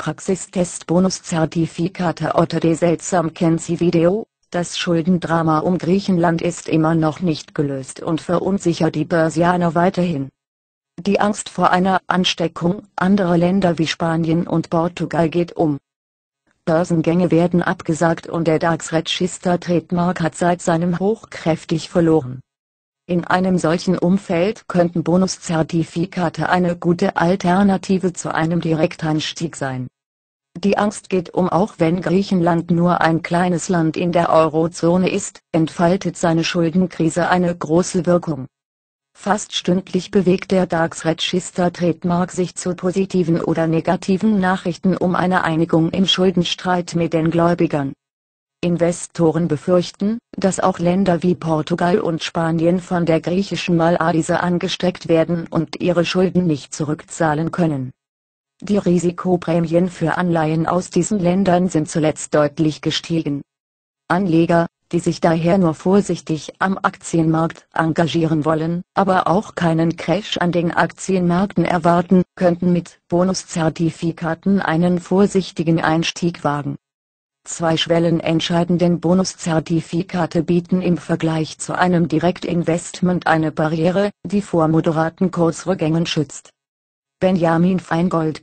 Praxistest Bonuszertifikate OTD seltsam kennen Sie Video. Das Schuldendrama um Griechenland ist immer noch nicht gelöst und verunsichert die Börsianer weiterhin. Die Angst vor einer Ansteckung anderer Länder wie Spanien und Portugal geht um. Börsengänge werden abgesagt und der DAX Register Trademark hat seit seinem Hoch kräftig verloren. In einem solchen Umfeld könnten Bonuszertifikate eine gute Alternative zu einem Direkteinstieg sein. Die Angst geht um. Auch wenn Griechenland nur ein kleines Land in der Eurozone ist, entfaltet seine Schuldenkrise eine große Wirkung. Fast stündlich bewegt der DAX Register Trademark sich zu positiven oder negativen Nachrichten um eine Einigung im Schuldenstreit mit den Gläubigern. Investoren befürchten, dass auch Länder wie Portugal und Spanien von der griechischen Maladiese angesteckt werden und ihre Schulden nicht zurückzahlen können. Die Risikoprämien für Anleihen aus diesen Ländern sind zuletzt deutlich gestiegen. Anleger, die sich daher nur vorsichtig am Aktienmarkt engagieren wollen, aber auch keinen Crash an den Aktienmärkten erwarten, könnten mit Bonuszertifikaten einen vorsichtigen Einstieg wagen. Zwei schwellenentscheidenden Bonuszertifikate bieten im Vergleich zu einem Direktinvestment eine Barriere, die vor moderaten Kursrückgängen schützt. Benjamin Feingold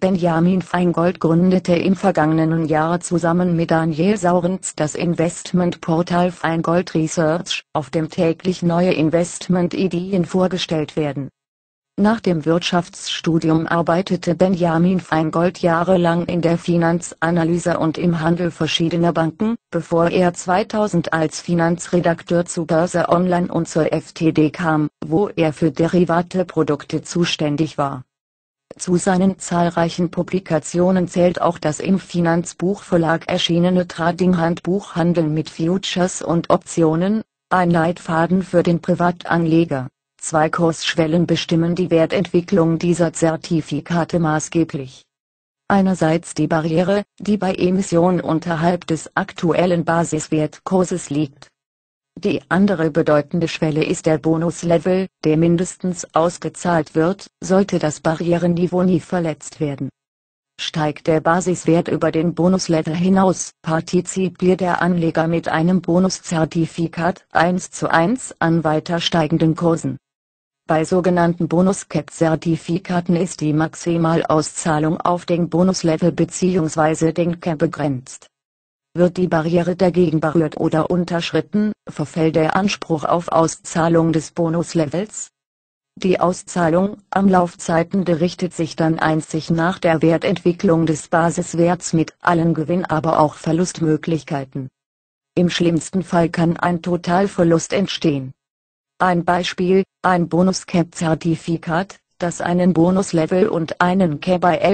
gründete im vergangenen Jahr zusammen mit Daniel Saurens das Investmentportal Feingold Research, auf dem täglich neue Investmentideen vorgestellt werden. Nach dem Wirtschaftsstudium arbeitete Benjamin Feingold jahrelang in der Finanzanalyse und im Handel verschiedener Banken, bevor er 2000 als Finanzredakteur zu Börse Online und zur FTD kam, wo er für Derivate-Produkte zuständig war. Zu seinen zahlreichen Publikationen zählt auch das im Finanzbuchverlag erschienene Trading-Handbuch Handeln mit Futures und Optionen, ein Leitfaden für den Privatanleger. Zwei Kursschwellen bestimmen die Wertentwicklung dieser Zertifikate maßgeblich. Einerseits die Barriere, die bei Emission unterhalb des aktuellen Basiswertkurses liegt. Die andere bedeutende Schwelle ist der Bonuslevel, der mindestens ausgezahlt wird, sollte das Barrierenniveau nie verletzt werden. Steigt der Basiswert über den Bonuslevel hinaus, partizipiert der Anleger mit einem Bonuszertifikat 1:1 an weiter steigenden Kursen. Bei sogenannten Bonus-Cap-Zertifikaten ist die Maximalauszahlung auf den Bonuslevel bzw. den Cap begrenzt. Wird die Barriere dagegen berührt oder unterschritten, verfällt der Anspruch auf Auszahlung des Bonuslevels. Die Auszahlung am Laufzeitende richtet sich dann einzig nach der Wertentwicklung des Basiswerts mit allen Gewinn- aber auch Verlustmöglichkeiten. Im schlimmsten Fall kann ein Totalverlust entstehen. Ein Beispiel: ein Bonus-Cap-Zertifikat, das einen Bonuslevel und einen Cap bei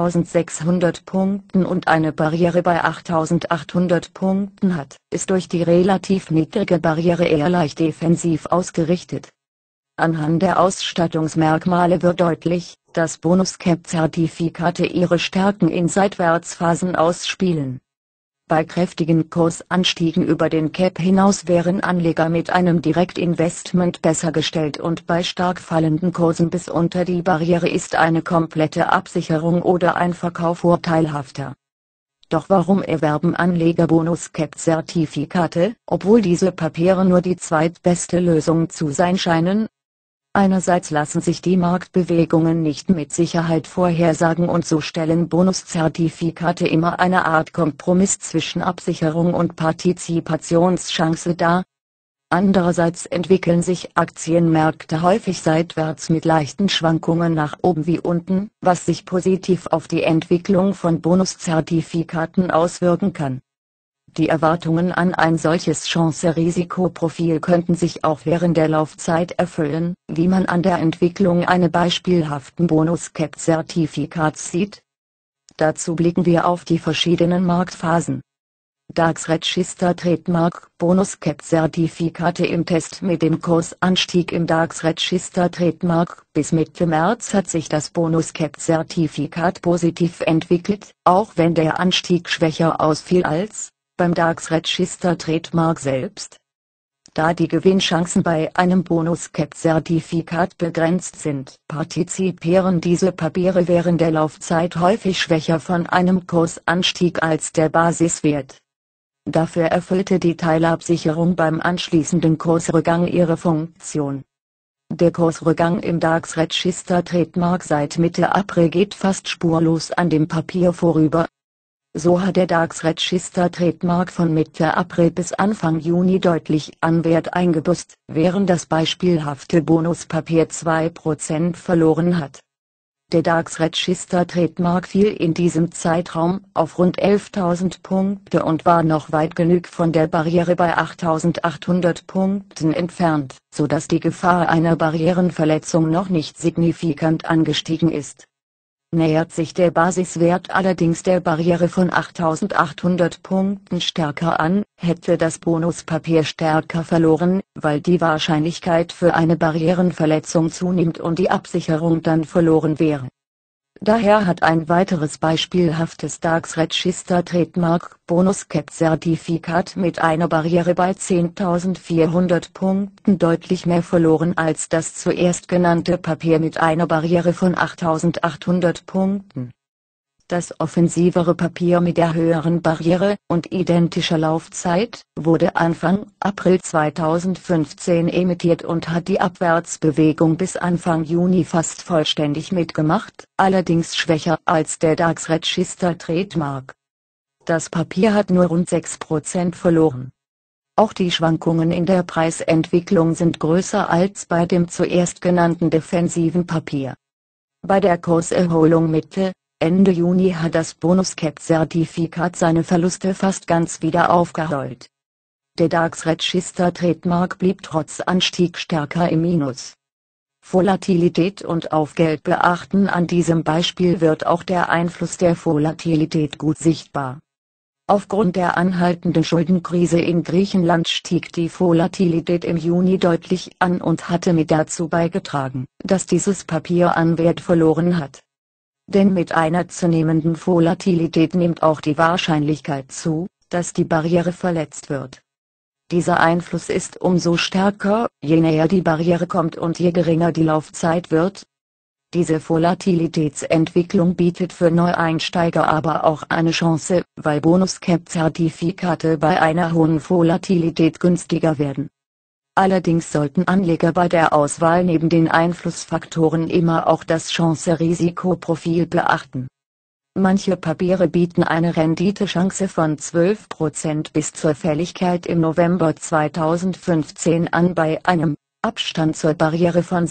11.600 Punkten und eine Barriere bei 8.800 Punkten hat, ist durch die relativ niedrige Barriere eher leicht defensiv ausgerichtet. Anhand der Ausstattungsmerkmale wird deutlich, dass Bonus-Cap-Zertifikate ihre Stärken in Seitwärtsphasen ausspielen. Bei kräftigen Kursanstiegen über den Cap hinaus wären Anleger mit einem Direktinvestment besser gestellt und bei stark fallenden Kursen bis unter die Barriere ist eine komplette Absicherung oder ein Verkauf vorteilhafter. Doch warum erwerben Anleger Bonus-Cap-Zertifikate, obwohl diese Papiere nur die zweitbeste Lösung zu sein scheinen? Einerseits lassen sich die Marktbewegungen nicht mit Sicherheit vorhersagen und so stellen Bonuszertifikate immer eine Art Kompromiss zwischen Absicherung und Partizipationschance dar. Andererseits entwickeln sich Aktienmärkte häufig seitwärts mit leichten Schwankungen nach oben wie unten, was sich positiv auf die Entwicklung von Bonuszertifikaten auswirken kann. Die Erwartungen an ein solches Chance-Risiko-Profil könnten sich auch während der Laufzeit erfüllen, wie man an der Entwicklung eines beispielhaften Bonus-Cap-Zertifikats sieht. Dazu blicken wir auf die verschiedenen Marktphasen. DAX Register Trademark Bonus-Cap-Zertifikate im Test. Mit dem Kursanstieg im DAX Register Trademark bis Mitte März hat sich das Bonus-Cap-Zertifikat positiv entwickelt, auch wenn der Anstieg schwächer ausfiel als beim DAX Register Trademark selbst. Da die Gewinnchancen bei einem Bonus-Cap-Zertifikat begrenzt sind, partizipieren diese Papiere während der Laufzeit häufig schwächer von einem Kursanstieg als der Basiswert. Dafür erfüllte die Teilabsicherung beim anschließenden Kursrückgang ihre Funktion. Der Kursrückgang im DAX Register Trademark seit Mitte April geht fast spurlos an dem Papier vorüber. So hat der DAX Register Trademark von Mitte April bis Anfang Juni deutlich an Wert eingebüßt, während das beispielhafte Bonuspapier 2% verloren hat. Der DAX Register Trademark fiel in diesem Zeitraum auf rund 11.000 Punkte und war noch weit genug von der Barriere bei 8.800 Punkten entfernt, sodass die Gefahr einer Barrierenverletzung noch nicht signifikant angestiegen ist. Nähert sich der Basiswert allerdings der Barriere von 8.800 Punkten stärker an, hätte das Bonuspapier stärker verloren, weil die Wahrscheinlichkeit für eine Barrierenverletzung zunimmt und die Absicherung dann verloren wäre. Daher hat ein weiteres beispielhaftes DAX Register Trademark Bonus-Cap-Zertifikat mit einer Barriere bei 10.400 Punkten deutlich mehr verloren als das zuerst genannte Papier mit einer Barriere von 8.800 Punkten. Das offensivere Papier mit der höheren Barriere und identischer Laufzeit wurde Anfang April 2015 emittiert und hat die Abwärtsbewegung bis Anfang Juni fast vollständig mitgemacht, allerdings schwächer als der DAX Register Trademark. Das Papier hat nur rund 6% verloren. Auch die Schwankungen in der Preisentwicklung sind größer als bei dem zuerst genannten defensiven Papier. Bei der Kurserholung Ende Juni hat das Bonus-Cap-Zertifikat seine Verluste fast ganz wieder aufgeholt. Der DAX Register Trademark blieb trotz Anstieg stärker im Minus. Volatilität und Aufgeld beachten. An diesem Beispiel wird auch der Einfluss der Volatilität gut sichtbar. Aufgrund der anhaltenden Schuldenkrise in Griechenland stieg die Volatilität im Juni deutlich an und hatte mit dazu beigetragen, dass dieses Papier an Wert verloren hat. Denn mit einer zunehmenden Volatilität nimmt auch die Wahrscheinlichkeit zu, dass die Barriere verletzt wird. Dieser Einfluss ist umso stärker, je näher die Barriere kommt und je geringer die Laufzeit wird. Diese Volatilitätsentwicklung bietet für Neueinsteiger aber auch eine Chance, weil Bonus-Cap-Zertifikate bei einer hohen Volatilität günstiger werden. Allerdings sollten Anleger bei der Auswahl neben den Einflussfaktoren immer auch das Chance-Risiko-Profil beachten. Manche Papiere bieten eine Renditechance von 12% bis zur Fälligkeit im November 2015 an bei einem Abstand zur Barriere von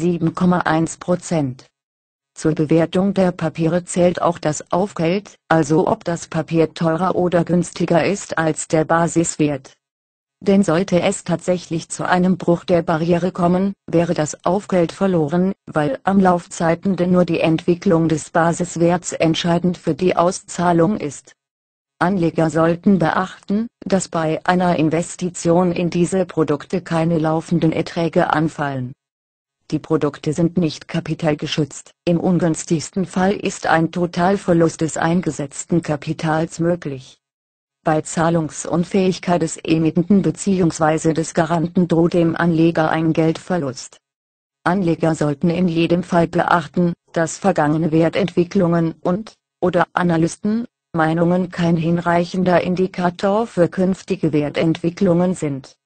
7,1%. Zur Bewertung der Papiere zählt auch das Aufgeld, also ob das Papier teurer oder günstiger ist als der Basiswert. Denn sollte es tatsächlich zu einem Bruch der Barriere kommen, wäre das Aufgeld verloren, weil am Laufzeitende nur die Entwicklung des Basiswerts entscheidend für die Auszahlung ist. Anleger sollten beachten, dass bei einer Investition in diese Produkte keine laufenden Erträge anfallen. Die Produkte sind nicht kapitalgeschützt. Im ungünstigsten Fall ist ein Totalverlust des eingesetzten Kapitals möglich. Bei Zahlungsunfähigkeit des Emittenten bzw. des Garanten droht dem Anleger ein Geldverlust. Anleger sollten in jedem Fall beachten, dass vergangene Wertentwicklungen und/oder Analystenmeinungen kein hinreichender Indikator für künftige Wertentwicklungen sind.